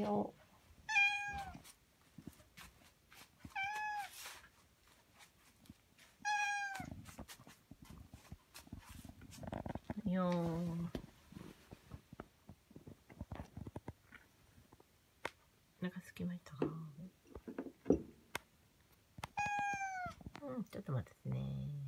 よう。よー。お腹すきましたか？ちょっと待ってね。